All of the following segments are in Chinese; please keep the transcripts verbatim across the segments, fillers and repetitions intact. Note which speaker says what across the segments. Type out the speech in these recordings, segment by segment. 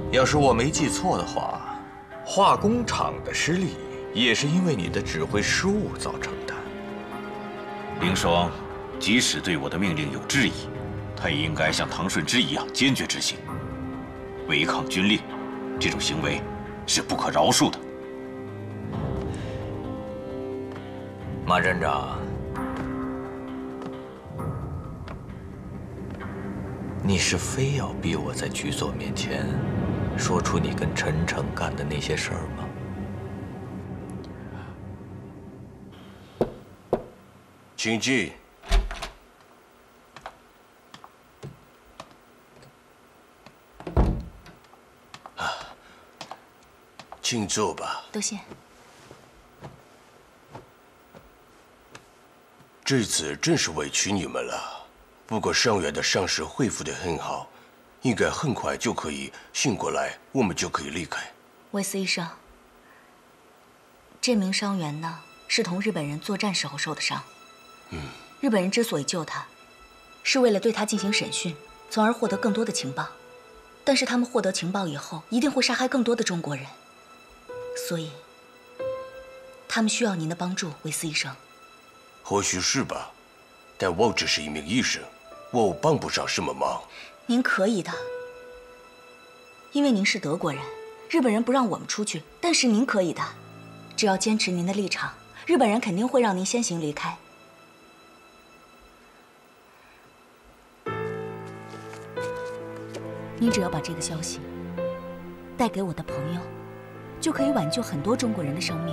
Speaker 1: 要是我没记错的话，化工厂的失利也是因为你的指挥失误造成的。
Speaker 2: 凌霜，即使对我的命令有质疑，他也应该像唐顺之一样坚决执行。违抗军令，这种行为是不可饶恕的。
Speaker 1: 马站长，你是非要逼我在局座面前说出你跟陈诚干的那些事儿吗？
Speaker 3: 请进。啊，请坐吧。
Speaker 4: 多谢。
Speaker 3: 这次真是委屈你们了。不过伤员的伤势恢复得很好，应该很快就可以醒过来，我们就可以离开。
Speaker 4: 韦斯医生，这名伤员呢，是同日本人作战时候受的伤。
Speaker 3: 嗯，
Speaker 4: 日本人之所以救他，是为了对他进行审讯，从而获得更多的情报。但是他们获得情报以后，一定会杀害更多的中国人，所以他们需要您的帮助，韦斯医生。
Speaker 3: 或许是吧，但我只是一名医生，我帮不上什么忙。
Speaker 4: 您可以的，因为您是德国人，日本人不让我们出去，但是您可以的，只要坚持您的立场，日本人肯定会让您先行离开。您只要把这个消息带给我的朋友，就可以挽救很多中国人的生命。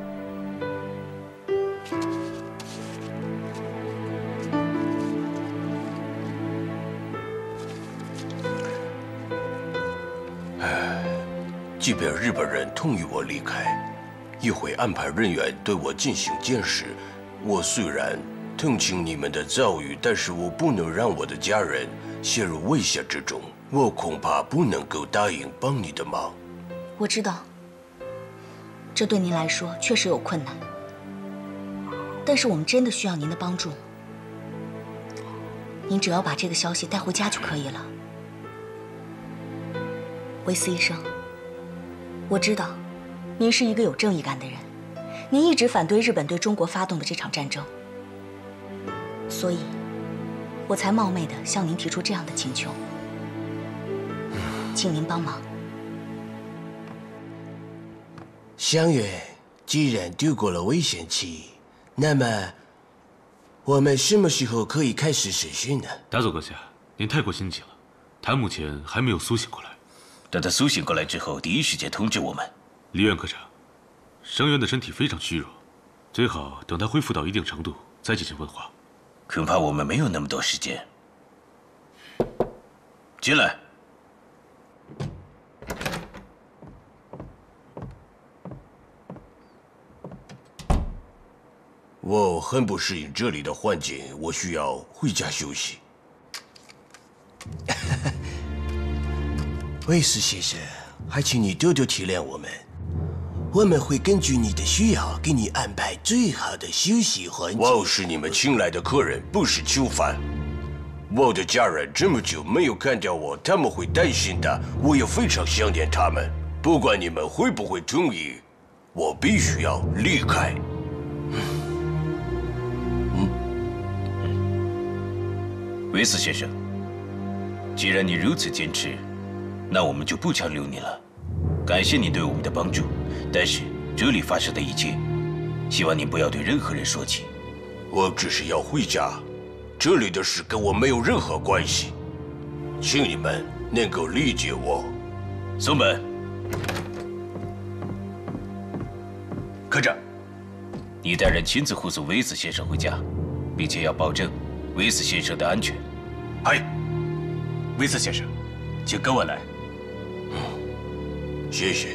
Speaker 3: 即便日本人同意我离开，也会安排人员对我进行监视。我虽然同情你们的遭遇，但是我不能让我的家人陷入危险之中。我恐怕不能够答应帮你的忙。
Speaker 4: 我知道，这对您来说确实有困难，但是我们真的需要您的帮助。您只要把这个消息带回家就可以了。韦斯医生，我知道，您是一个有正义感的人，您一直反对日本对中国发动的这场战争，所以，我才冒昧地向您提出这样的请求，请您帮忙。
Speaker 3: 香月，既然度过了危险期，那么我们什么时候可以开始审讯呢？
Speaker 5: 达佐阁下，您太过心急了，他目前还没有苏醒过来。
Speaker 2: 等他苏醒过来之后，第一时间通知我们。
Speaker 5: 李院科长，伤员的身体非常虚弱，最好等他恢复到一定程度再进行问话。
Speaker 2: 恐怕我们没有那么多时间。进来。
Speaker 3: 我很不适应这里的环境，我需要回家休息。威斯先生，还请你多多体谅我们，我们会根据你的需要给你安排最好的休息环境。我是你们请来的客人，不是囚犯。我的家人这么久没有看到我，他们会担心的，我也非常想念他们。不管你们会不会同意，我必须要离开。
Speaker 2: 威斯先生，既然你如此坚持，那我们就不强留你了。感谢你对我们的帮助，但是这里发生的一切，希望你不要对任何人说起。
Speaker 3: 我只是要回家，这里的事跟我没有任何关系，请你们能够理解我。
Speaker 2: 松本，科长，你带人亲自护送威斯先生回家，并且要保证威斯先生的安全。
Speaker 6: 嗨，威斯先生，请跟我来。
Speaker 3: 嗯，谢谢。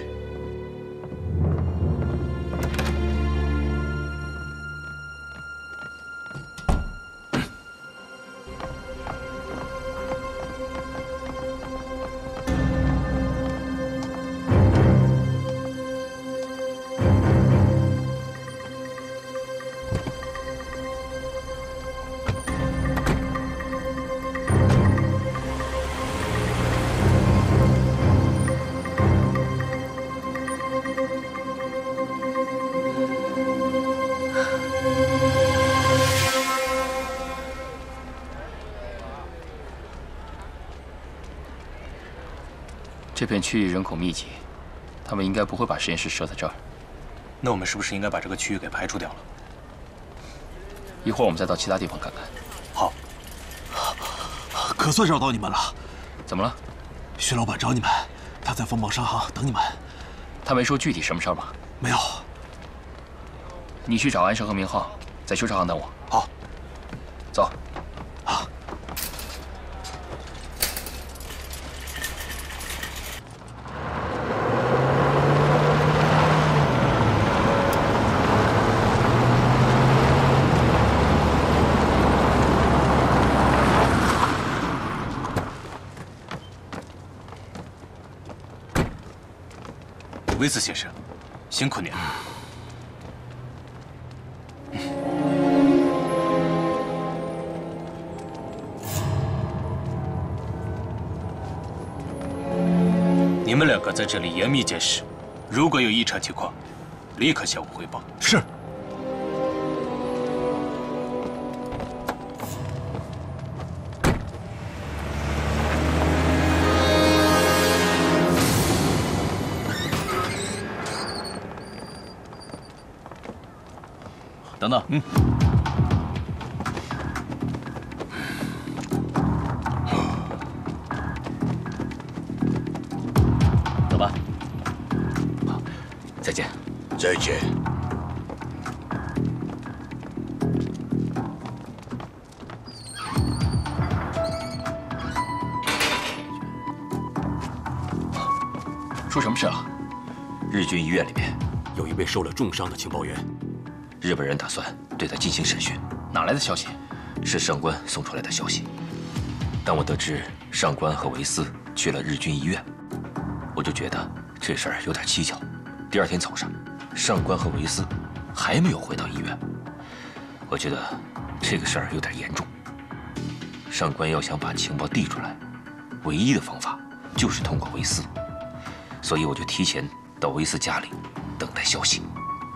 Speaker 7: 这片区域人口密集，他们应该不会把实验室设在这儿。
Speaker 6: 那我们是不是应该把这个区域给排除掉了？
Speaker 7: 一会儿我们再到其他地方看看。
Speaker 6: 好。
Speaker 8: 可算找到你们了。
Speaker 7: 怎么了？
Speaker 8: 徐老板找你们，他在锋芒商行等你们。
Speaker 7: 他没说具体什么事儿吗？
Speaker 8: 没有。
Speaker 7: 你去找安生和明浩，在修车行等我。
Speaker 8: 好。
Speaker 7: 走。
Speaker 8: 好。
Speaker 6: 威斯先生，辛苦您了。你们两个在这里严密监视，如果有异常情况，立刻向我汇报。
Speaker 8: 是。
Speaker 6: 等等，嗯，走吧。
Speaker 7: 好，再见。
Speaker 3: 再见。
Speaker 7: 出什么事了？日军医院里面
Speaker 9: 有一位受了重伤的情报员。
Speaker 7: 日本人打算对他进行审讯，哪来的消息？是上官送出来的消息。当我得知上官和维斯去了日军医院，我就觉得这事儿有点蹊跷。第二天早上，上官和维斯还没有回到医院，我觉得这个事儿有点严重。上官要想把情报递出来，唯一的方法就是通过维斯，所以我就提前到维斯家里等待消息。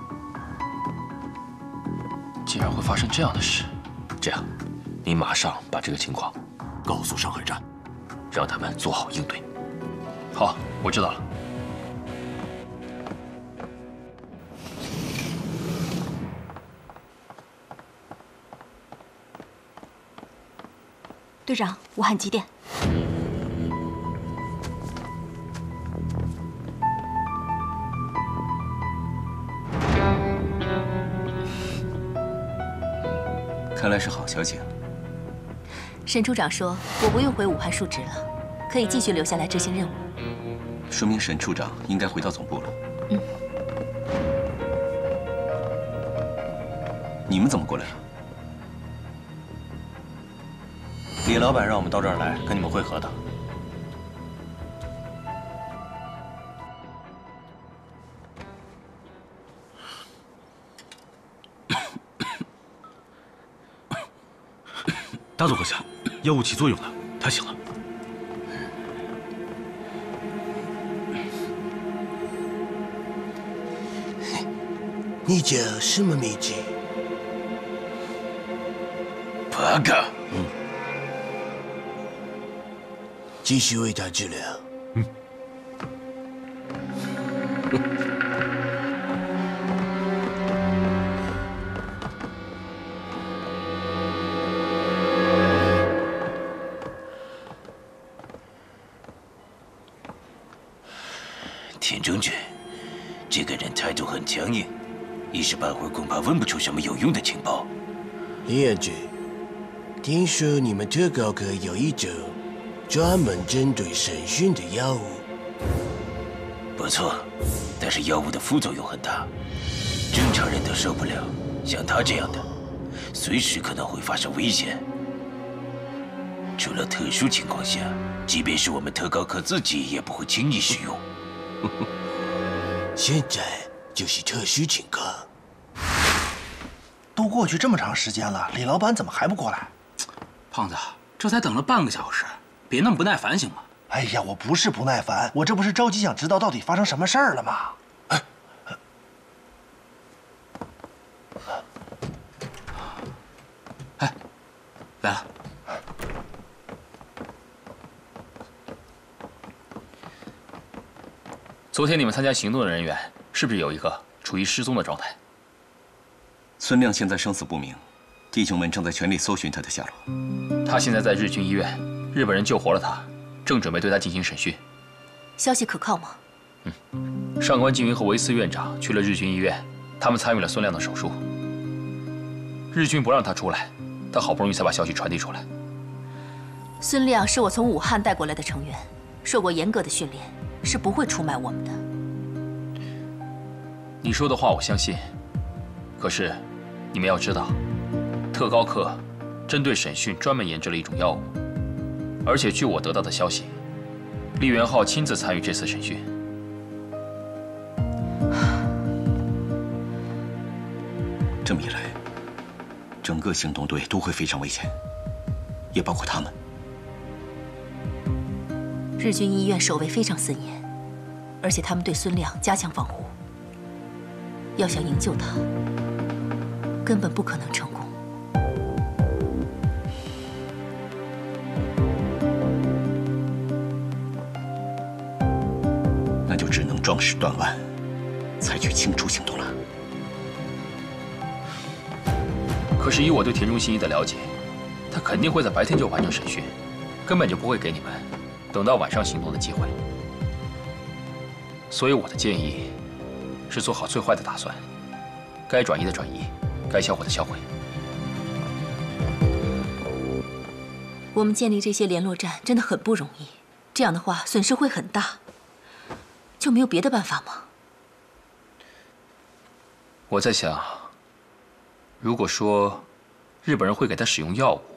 Speaker 7: 竟然会发生这样的事，这样，你马上把这个情况
Speaker 9: 告诉上海站，
Speaker 7: 让他们做好应对。好，我知道了。
Speaker 4: 队长，我喊几点？
Speaker 6: 看来是好消息啊！
Speaker 10: 沈处长说，我不用回武汉述职了，可以继续留下来执行任务。
Speaker 6: 说明沈处长应该回到总部了。
Speaker 10: 嗯。
Speaker 6: 你们怎么过来了？李老板让我们到这儿来跟你们会合的。
Speaker 5: 大总阁下，药物起作用了，他醒了。
Speaker 3: 你叫什么名字？
Speaker 2: 八嘎。
Speaker 3: 嗯。继续为他治疗。
Speaker 5: 嗯。
Speaker 2: 田中君，这个人态度很强硬，一时半会儿恐怕问不出什么有用的情报。
Speaker 3: 李彦君，听说你们特高科有一种专门针对审讯的药物。
Speaker 2: 不错，但是药物的副作用很大，正常人都受不了。像他这样的，随时可能会发生危险。除了特殊情况下，即便是我们特高科自己也不会轻易使用。
Speaker 3: 现在就是特殊情况。
Speaker 11: 都过去这么长时间了，李老板怎么还不过来？
Speaker 12: 胖子，这才等了半个小时，别那么不耐烦行吗？
Speaker 11: 哎呀，我不是不耐烦，我这不是着急想知道到底发生什么事儿了吗？哎，
Speaker 12: 哎，来了。 昨天你们参加行动的人员是不是有一个处于失踪的状态？
Speaker 13: 孙亮现在生死不明，弟兄们正在全力搜寻他的下落。
Speaker 12: 他现在在日军医院，日本人救活了他，正准备对他进行审讯。
Speaker 10: 消息可靠吗？
Speaker 12: 嗯，上官静云和维斯院长去了日军医院，他们参与了孙亮的手术。日军不让他出来，他好不容易才把消息传递出来。
Speaker 10: 孙亮是我从武汉带过来的成员，受过严格的训练，是不会出卖我们的。
Speaker 12: 你说的话我相信，可是你们要知道，特高课针对审讯专门研制了一种药物，而且据我得到的消息，厉元浩亲自参与这次审讯。
Speaker 13: 这么一来，整个行动队都会非常危险，也包括他们。
Speaker 10: 日军医院守卫非常森严，而且他们对孙亮加强防护。要想营救他，根本不可能成功。
Speaker 13: 那就只能壮士断腕，采取清除行动了。
Speaker 12: 可是以我对田中信一的了解，他肯定会在白天就完成审讯，根本就不会给你们等到晚上行动的机会。所以我的建议是做好最坏的打算，该转移的转移，该销毁的销毁。
Speaker 10: 我们建立这些联络站真的很不容易，这样的话损失会很大，就没有别的办法吗？
Speaker 12: 我在想，如果说日本人会给他使用药物，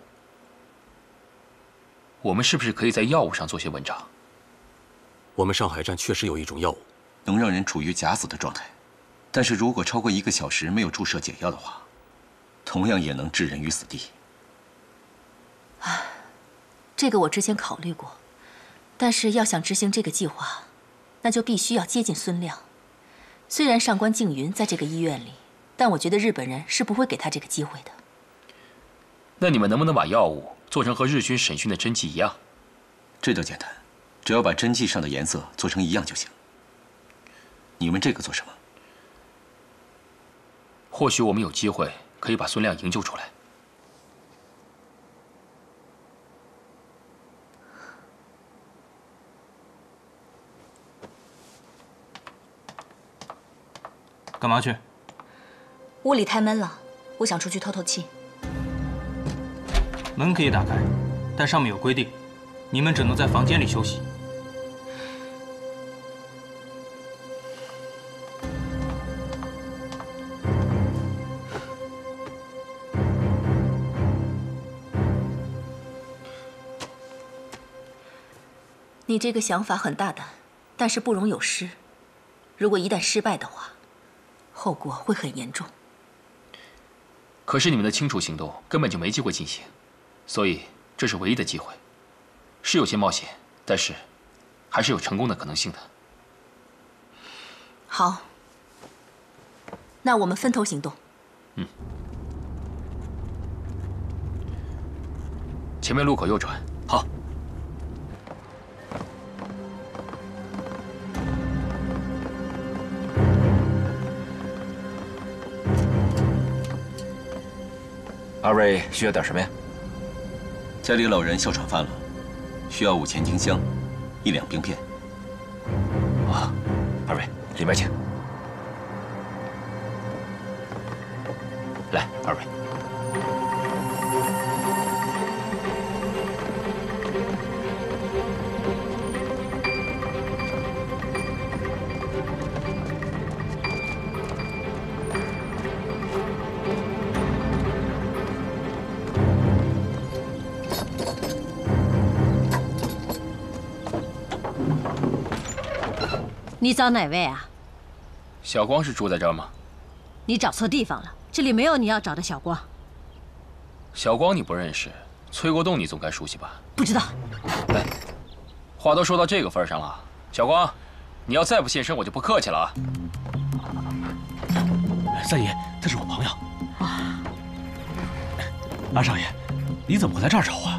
Speaker 12: 我们是不是可以在药物上做些文章？
Speaker 9: 我们上海站确实有一种药物，
Speaker 13: 能让人处于假死的状态，但是如果超过一个小时没有注射解药的话，同样也能置人于死地。
Speaker 10: 唉，这个我之前考虑过，但是要想执行这个计划，那就必须要接近孙亮。虽然上官静云在这个医院里，但我觉得日本人是不会给他这个机会的。
Speaker 12: 那你们能不能把药物做成和日军审讯的针剂一样？
Speaker 13: 这倒简单，只要把针剂上的颜色做成一样就行。你们这个做什么？
Speaker 12: 或许我们有机会可以把孙亮营救出来。
Speaker 14: 干嘛去？
Speaker 4: 屋里太闷了，我想出去透透气。
Speaker 14: 门可以打开，但上面有规定，你们只能在房间里休息。
Speaker 10: 你这个想法很大胆，但是不容有失。如果一旦失败的话，后果会很严重。
Speaker 12: 可是你们的清除行动根本就没机会进行，所以这是唯一的机会。是有些冒险，但是还是有成功的可能性的。
Speaker 10: 好，那我们分头行动。
Speaker 12: 嗯。前面路口右转。
Speaker 13: 好。
Speaker 7: 二位需要点什么呀？
Speaker 13: 家里老人哮喘犯了，需要五钱丁香，一两冰片。
Speaker 7: 啊，二位里面请。来，二位。
Speaker 15: 你找哪位啊？
Speaker 12: 小光是住在这儿吗？
Speaker 15: 你找错地方了，这里没有你要找的小光。
Speaker 12: 小光你不认识，崔国栋你总该熟悉吧？
Speaker 15: 不知道。
Speaker 12: 哎，话都说到这个份上了，小光，你要再不现身，我就不客气了啊！
Speaker 8: 三爷，他是我朋友。啊，安少爷，你怎么会来这儿找我？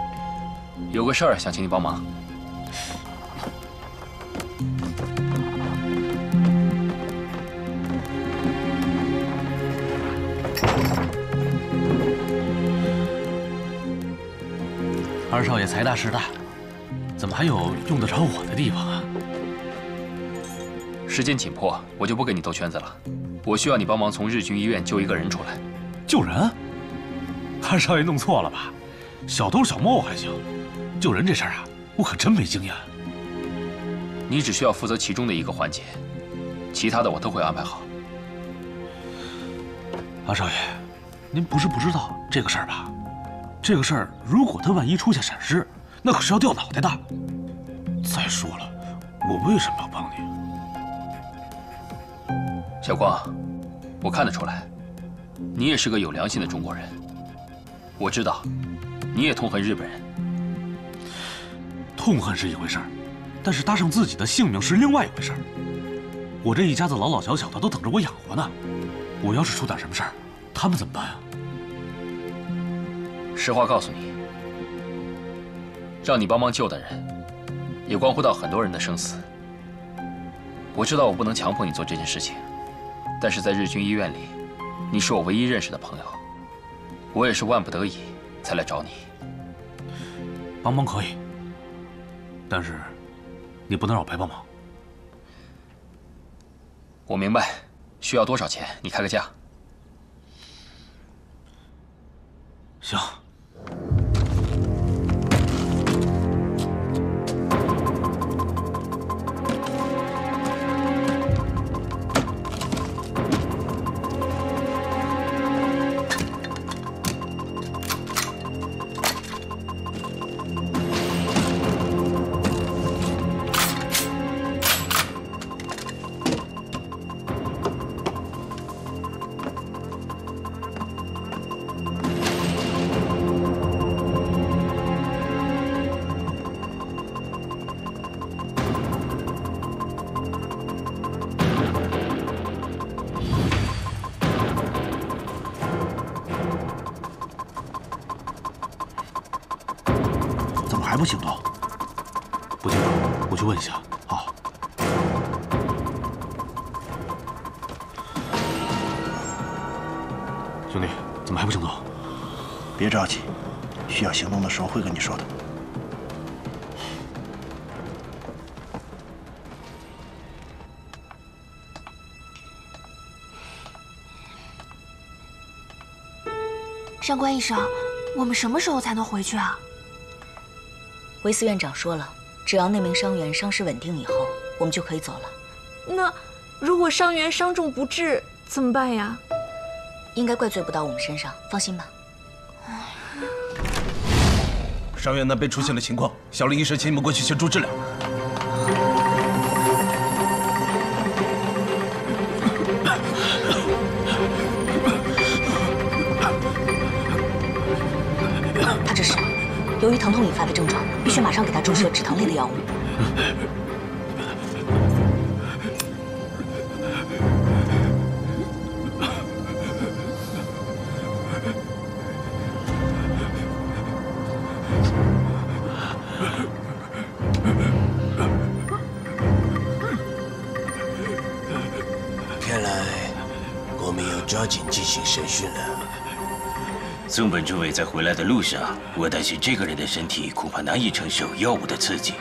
Speaker 12: 有个事儿想请你帮忙。
Speaker 8: 二少爷财大势大，怎么还有用得着我的地方啊？
Speaker 12: 时间紧迫，我就不跟你兜圈子了。我需要你帮忙从日军医院救一个人出来。
Speaker 8: 救人？二少爷弄错了吧？小偷小摸我还行，救人这事儿啊，我可真没经验。
Speaker 12: 你只需要负责其中的一个环节，其他的我都会安排好。
Speaker 8: 二少爷，您不是不知道这个事儿吧？这个事儿如果他万一出现闪失，那可是要掉脑袋的。再说了，我为什么要帮你？
Speaker 12: 小光，我看得出来，你也是个有良心的中国人。我知道，你也痛恨日本人。
Speaker 8: 痛恨是一回事儿，但是搭上自己的性命是另外一回事儿。我这一家子老老小小的都等着我养活呢，我要是出点什么事儿，他们怎么办啊？
Speaker 12: 实话告诉你，让你帮忙救的人，也关乎到很多人的生死。我知道我不能强迫你做这件事情，但是在日军医院里，你是我唯一认识的朋友，我也是万不得已才来找你。
Speaker 8: 帮忙可以，但是你不能让我白帮忙。
Speaker 12: 我明白，需要多少钱，你开个价。
Speaker 8: 行。 还不行动？不清楚，我去问一下。好。兄弟，怎么还不行动？
Speaker 11: 别着急，需要行动的时候会跟你说的。
Speaker 16: 上官医生，我们什么时候才能回去啊？
Speaker 4: 维斯院长说了，只要那名伤员伤势稳定以后，我们就可以走了。
Speaker 16: 那如果伤员伤重不治怎么办呀？
Speaker 4: 应该怪罪不到我们身上，放心吧。
Speaker 17: 伤员那边出现了情况，小林医生，请你们过去协助治疗。
Speaker 4: 他这是由于疼痛引发的症状，必须马上给他注射止疼类的药物。
Speaker 3: 看来我们要抓紧进行审讯了。
Speaker 2: 松本中尉在回来的路上，我担心这个人的身体恐怕难以承受药物的刺激。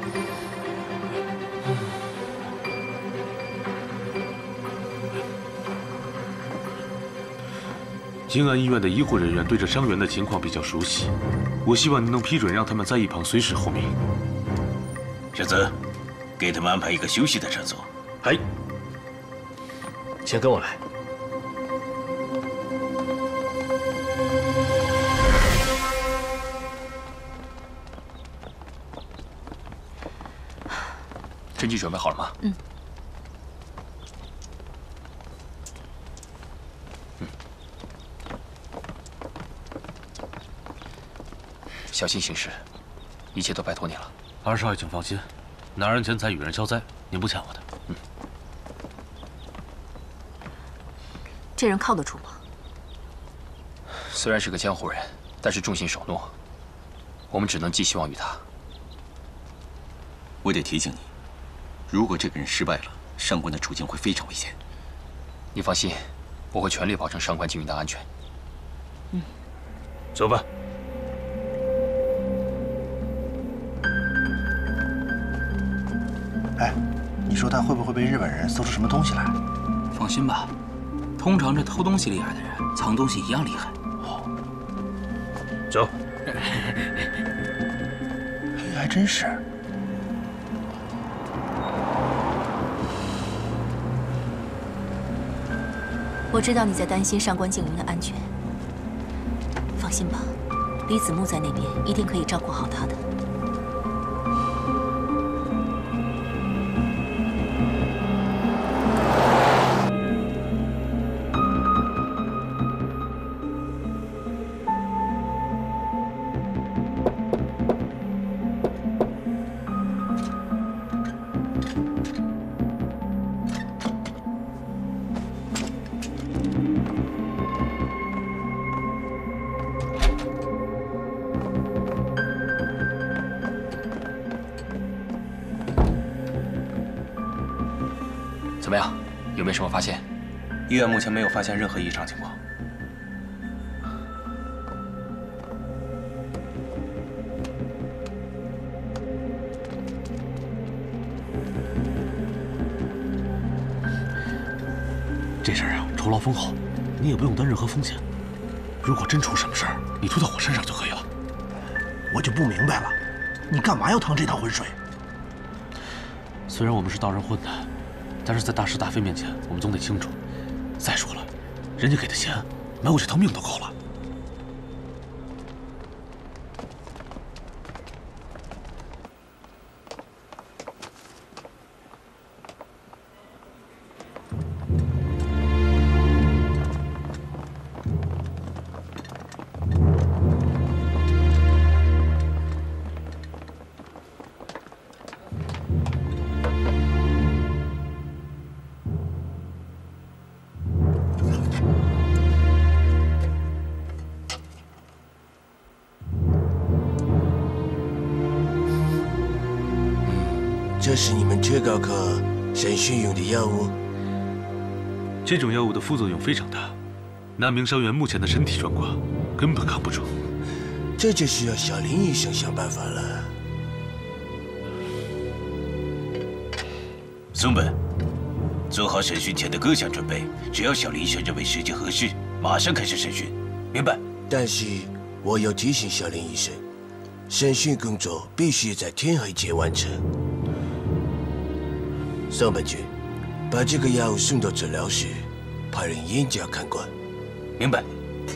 Speaker 5: 京安医院的医护人员对这伤员的情况比较熟悉，我希望您能批准让他们在一旁随时候命。
Speaker 2: 小泽，给他们安排一个休息的场所。
Speaker 9: 哎，请跟我来。
Speaker 12: 针剂准备好了吗？
Speaker 10: 嗯。
Speaker 12: 嗯。小心行事，一切都拜托你了。
Speaker 8: 二少爷，请放心，拿人钱财与人消灾，您不欠我的。
Speaker 12: 嗯。
Speaker 10: 这人靠得住吗？
Speaker 12: 虽然是个江湖人，但是重信守诺，我们只能寄希望于他。
Speaker 13: 我得提醒你。如果这个人失败了，上官的处境会非常危险。
Speaker 12: 你放心，我会全力保证上官静云的安全。
Speaker 10: 嗯，
Speaker 5: 走吧。
Speaker 11: 哎，你说他会不会被日本人搜出什么东西来？
Speaker 14: 放心吧，通常这偷东西厉害的人，藏东西一样厉害。
Speaker 11: 哦，
Speaker 6: 走。
Speaker 11: 还真是。
Speaker 10: 我知道你在担心上官静云的安全，放心吧，李子木在那边一定可以照顾好她的。
Speaker 12: 怎么样？有没有什么发现？
Speaker 6: 医院目前没有发现任何异常情况。
Speaker 8: 这事儿啊，酬劳丰厚，你也不用担任何风险。如果真出什么事儿，你推到我身上就可以了。
Speaker 11: 我就不明白了，你干嘛要趟这趟浑水？
Speaker 8: 虽然我们是道人混的，但是在大是大非面前，我们总得清楚。再说了，人家给的钱，买我这条命都够了。
Speaker 3: 这是你们特高科审讯用的药物。
Speaker 5: 这种药物的副作用非常大，那名伤员目前的身体状况根本扛不住。
Speaker 3: 这就需要小林医生想办法了。
Speaker 2: 松本，做好审讯前的各项准备，只要小林医生认为时机合适，马上开始审讯，明白？
Speaker 3: 但是我要提醒小林医生，审讯工作必须在天黑前完成。松本君，把这个药物送到治疗室，派人严加看管。
Speaker 2: 明白。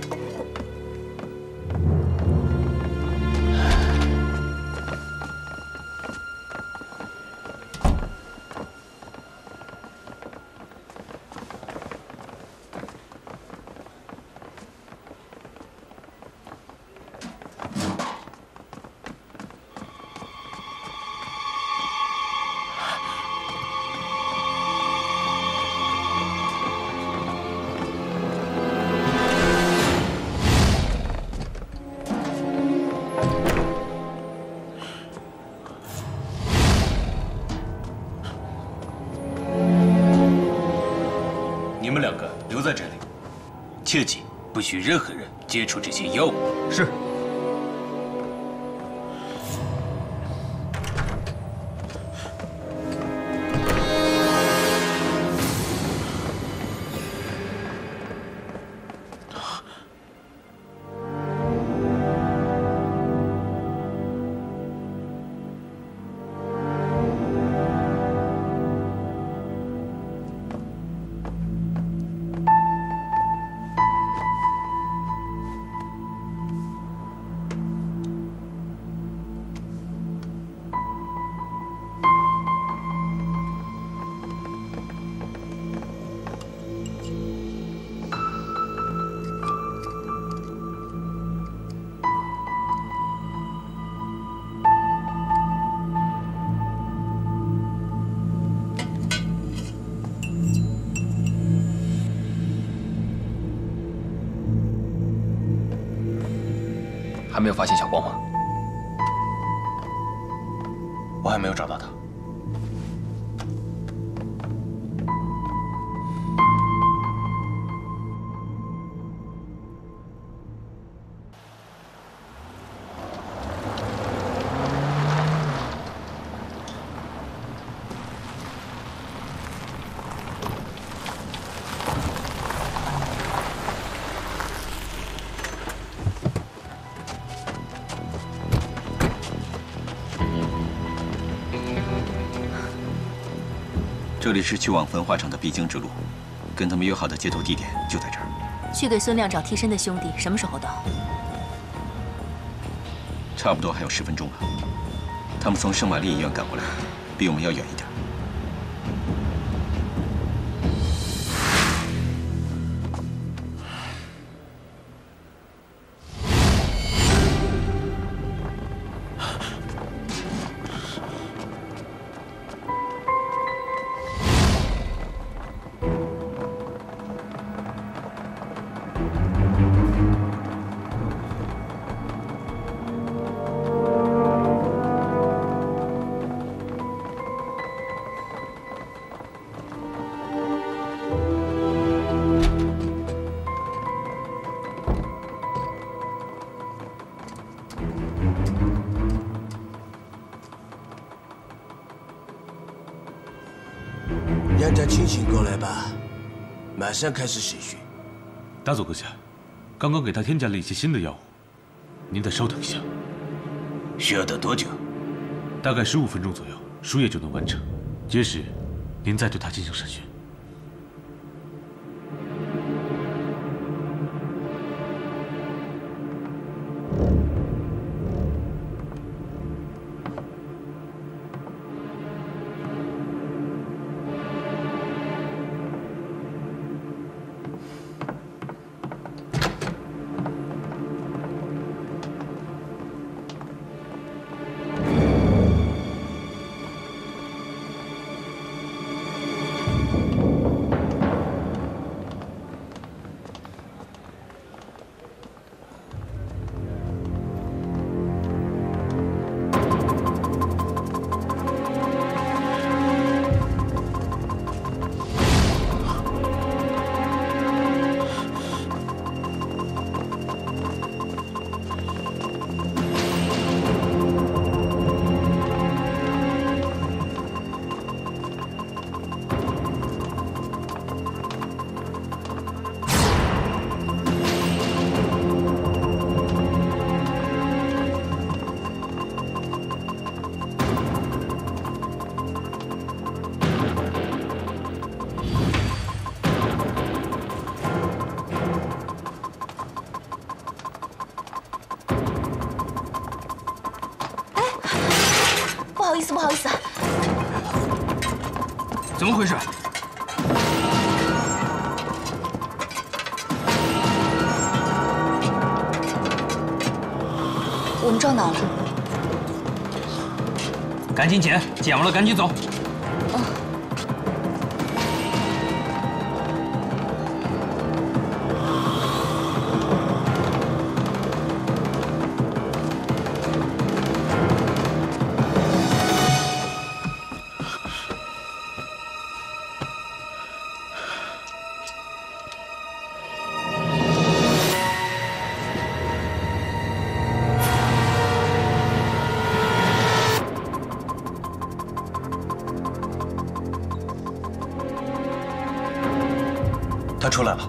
Speaker 6: 你们两个留在这里，
Speaker 2: 切记不许任何人接触这些药物。
Speaker 6: 是。
Speaker 12: 还没有发现小光吗？
Speaker 6: 我还没有找到他。
Speaker 13: 这里是去往焚化厂的必经之路，跟他们约好的接头地点就在这儿。
Speaker 10: 去给孙亮找替身的兄弟什么时候到？
Speaker 13: 差不多还有十分钟了。他们从圣玛丽医院赶过来，比我们要远一点。
Speaker 3: 让他清醒过来吧，马上开始审讯。
Speaker 5: 大佐阁下，刚刚给他添加了一些新的药物，您再稍等一下。
Speaker 2: 需要等多久？
Speaker 5: 大概十五分钟左右，输液就能完成。届时，您再对他进行审讯。
Speaker 4: 不好意思，不好意思，
Speaker 14: 怎么回事？
Speaker 4: 我们撞倒了，
Speaker 14: 赶紧捡，捡完了赶紧走。
Speaker 4: 嗯。
Speaker 17: 他出来了。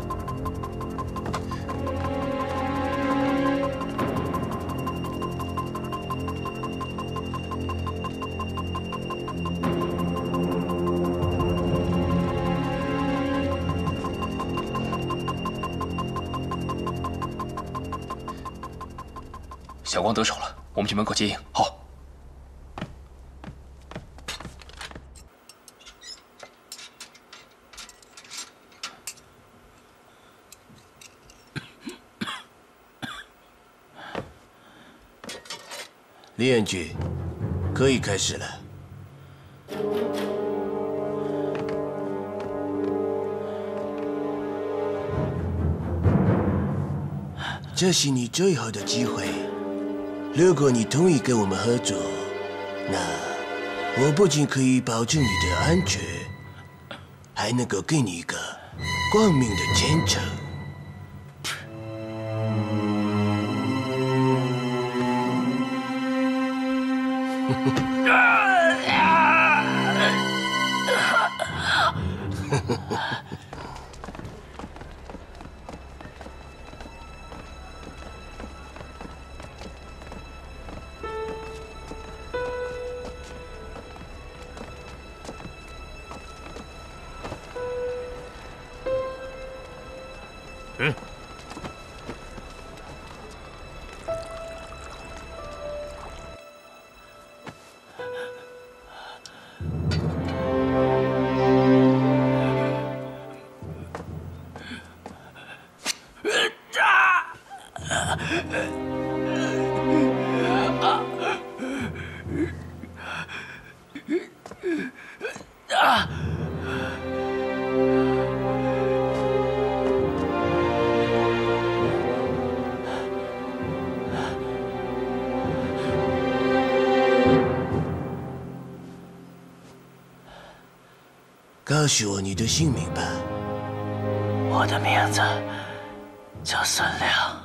Speaker 12: 小光得手了，我们去门口接应。好。
Speaker 3: 李彦君，可以开始了。这是你最后的机会。如果你同意跟我们合作，那我不仅可以保证你的安全，还能够给你一个光明的前程。 告诉我你的姓名吧。
Speaker 18: 我的名字叫孙良。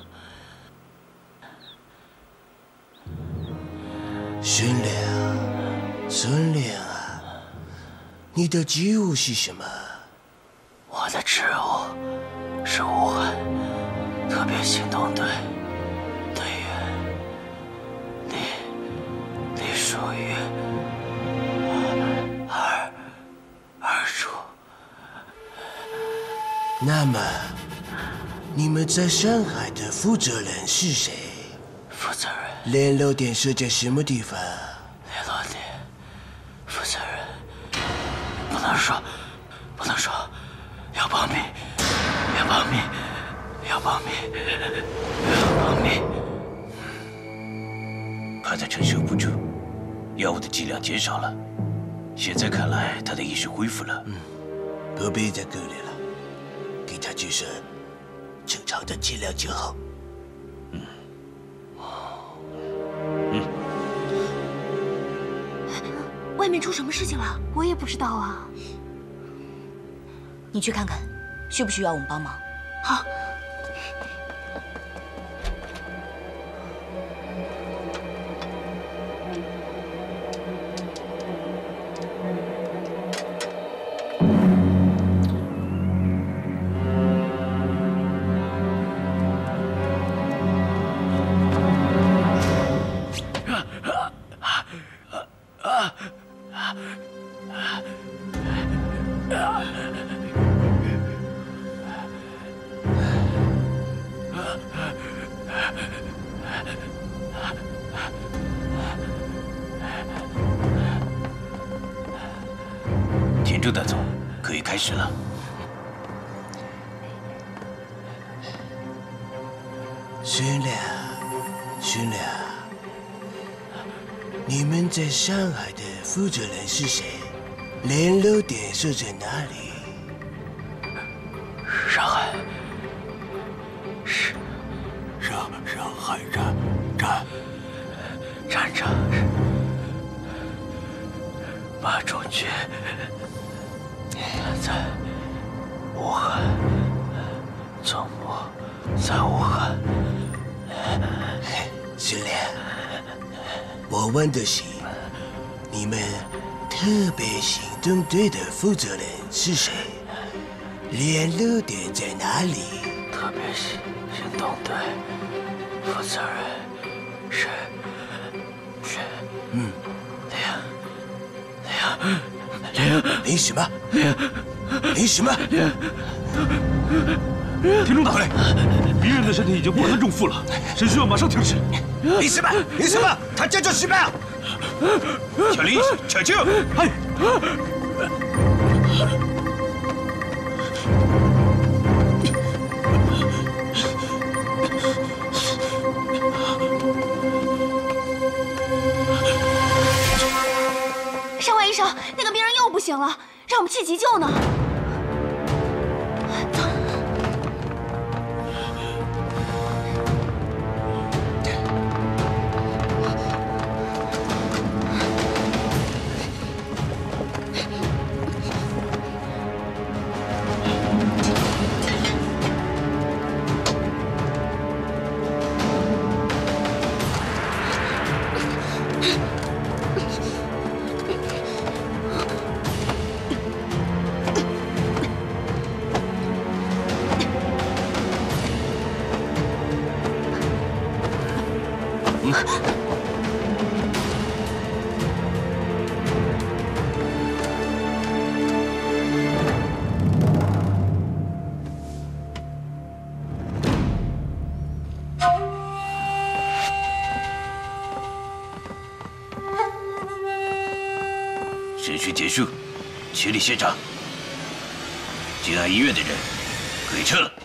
Speaker 3: 孙良，孙良啊，你的职务是什么？
Speaker 18: 我的职务是武汉特别行动队队员，隶隶属于二二处。
Speaker 3: 那么，你们在上海的负责人是谁？
Speaker 18: 负责人。
Speaker 3: 联络点设在什么地方？
Speaker 18: 联络点，负责人，不能说，不能说，要保密，要保密，要保密，要保密。
Speaker 2: 怕他承受不住，药物的剂量减少了。现在看来，他的意识恢复了。
Speaker 3: 嗯，不必再顾虑了，给他注射正常的剂量就好。
Speaker 2: 嗯。
Speaker 16: 外面出什么事情了？我也不知道啊。
Speaker 4: 你去看看，需不需要我们帮忙？
Speaker 16: 好。
Speaker 2: 田中大总，可以开始了。
Speaker 3: 孙良，孙良，你们在上海的负责人是谁？联络点设在哪里？
Speaker 18: 上海，
Speaker 3: 是上上海站站
Speaker 18: 站长马中军，在武汉，总部在武汉。
Speaker 3: 孙良，我问的是，你们特别行动队的负责人是谁？联络点在哪里？
Speaker 18: 特别行行动队负责人是是
Speaker 3: 嗯，
Speaker 18: 梁梁梁
Speaker 3: 林什么？
Speaker 18: 梁
Speaker 3: 林什么？
Speaker 5: 田中大队，敌人的身体已经不堪重负了，审讯要马上停止。
Speaker 3: 林什么？林什么？他这就失败了！
Speaker 2: 小林，抢救！
Speaker 5: 哎。
Speaker 16: 上官医生，那个病人又不行了，让我们去急救呢。
Speaker 2: 审讯结束，清理现场。静安医院的人可以撤了。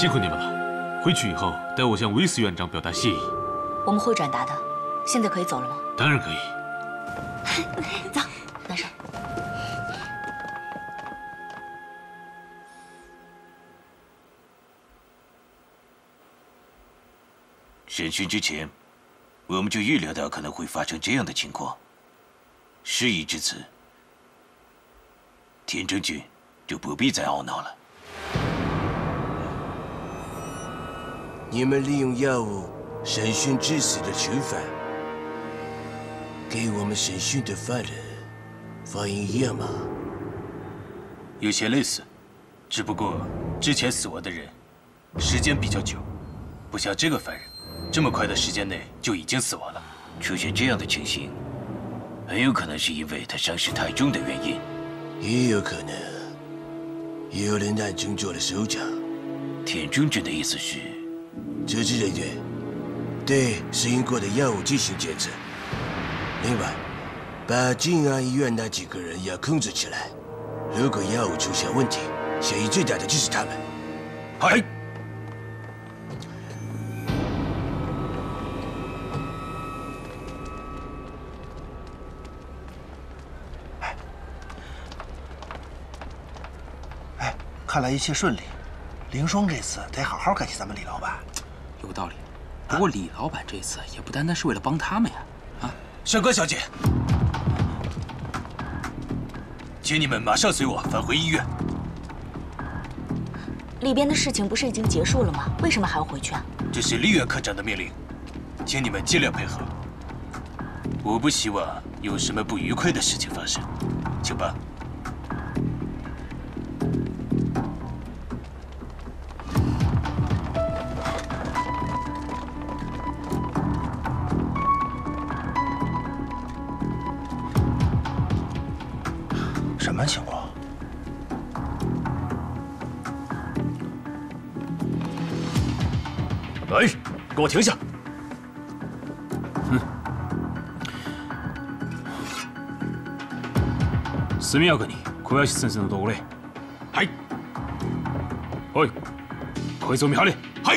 Speaker 5: 辛苦你们了。回去以后，代我向维斯院长表达谢意。
Speaker 4: 我们会转达的。现在可以走了吗？
Speaker 5: 当然可以。
Speaker 4: 走，拿上。
Speaker 2: 审讯之前，我们就预料到可能会发生这样的情况。事已至此，田真君就不必再懊恼了。
Speaker 3: 你们利用药物审讯致死的囚犯，给我们审讯的犯人反应一样吗？
Speaker 6: 有些类似，只不过之前死亡的人时间比较久，不像这个犯人这么快的时间内就已经死亡了。
Speaker 2: 出现这样的情形，很有可能是因为他伤势太重的原因，
Speaker 3: 也有可能有人暗中做了手脚。
Speaker 2: 田中君的意思是，
Speaker 3: 责职人员对使用过的药物进行检测。另外，把静安医院那几个人要控制起来。如果药物出现问题，嫌疑最大的就是他们。
Speaker 6: 嗨。
Speaker 11: 哎，看来一切顺利。凌霜这次得好好感谢咱们李老板。
Speaker 14: 有道理。不过李老板这次也不单单是为了帮他们呀。啊，
Speaker 6: 上官小姐。请你们马上随我返回医院。
Speaker 4: 里边的事情不是已经结束了吗？为什么还要回去啊？
Speaker 6: 这是丽苑科长的命令，请你们尽量配合。我不希望有什么不愉快的事情发生，请吧。
Speaker 11: 什么情况？
Speaker 6: 哎，给我停下！
Speaker 14: 嗯。速やかに小林先生のところへ。はい。おい、こいつを見張れ。はい。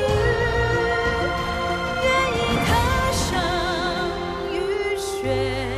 Speaker 19: 雪。